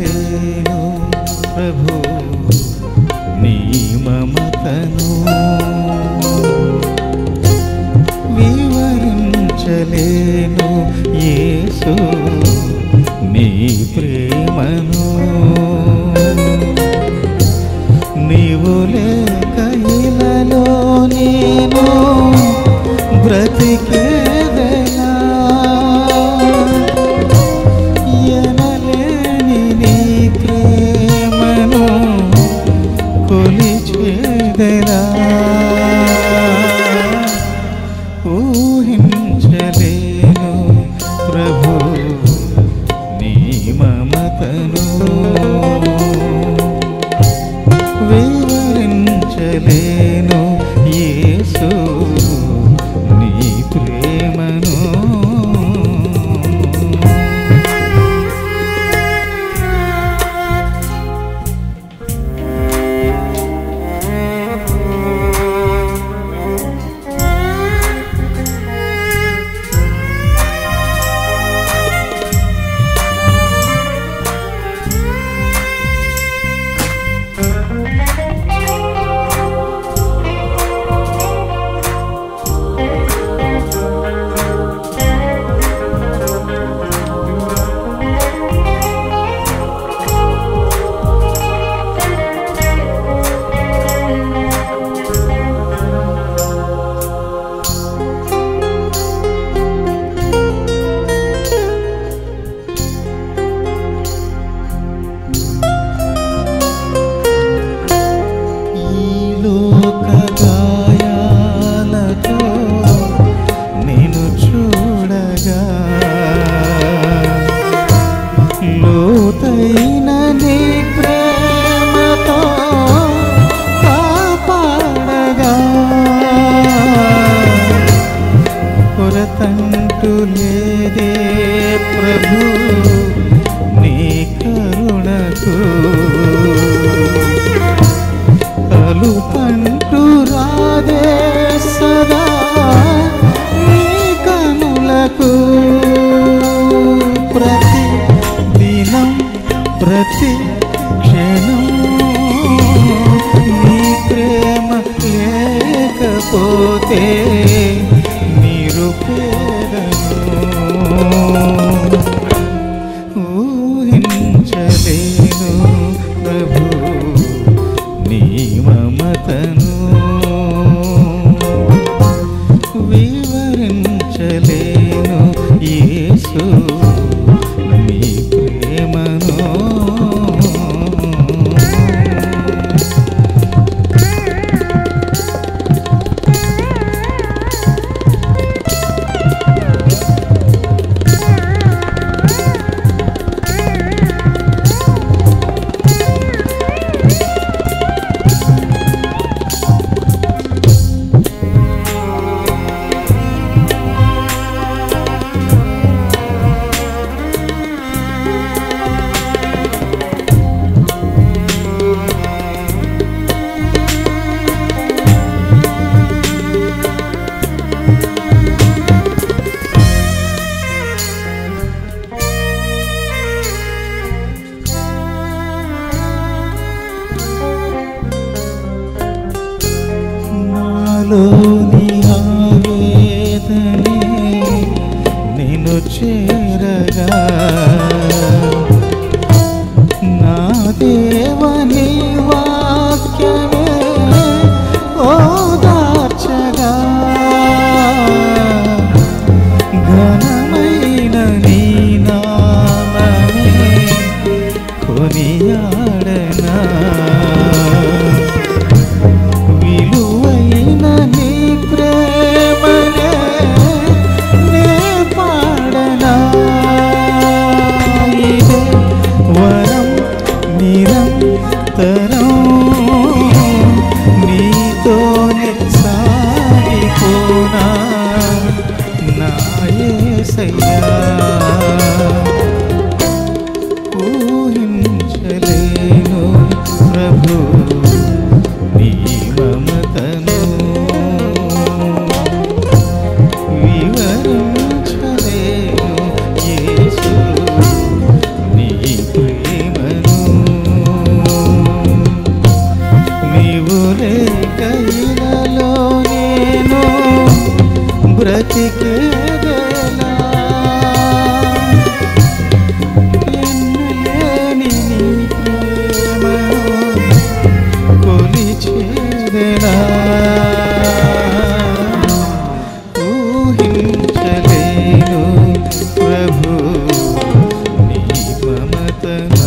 వివరించలేను ప్రభు నీ మమతను, వివరించలేను యేసు నీ ప్రేమను. నీవు లేక ఇలలో నేను బ్రతికేదెలా, ఎనలేని నీ ప్రేమను కొలిచేదెలా, ఊహించలేను ప్రభు నీ మమతను, వివరించలేను యేసు నీ ప్రేమను. లోతైన నీ ప్రేమతో కాపాడగా, కొరతంటూ లేదే ప్రభు నీ కరుణకు, కలుపంటూ రాదే సదా నీ కనులకు, ప్రతి దినం ప్రతి క్షణం నీ ప్రేమ లేకపోతే నిరుపేదను, ఊహించలేను ప్రభు నీ మమతను, వివరించలేను యేసు నీ ప్రేమను. నాలోని ఆవేదనే నిన్ను చేరగా, నా దేవని వాక్యమే ఓదార్చగా, ఘనమైన నీ నామమే కొనియాడనా, విలువైన నీ ప్రేమనే నే పాడనా, ఇదే వరం నిరంతరం నీతోనే సాగిపోనా నా యేసయ్యా, ఊహించలేను ప్రభు నీ మమతను, వివరించలేను యేసు నీ ప్రేమ. మమతను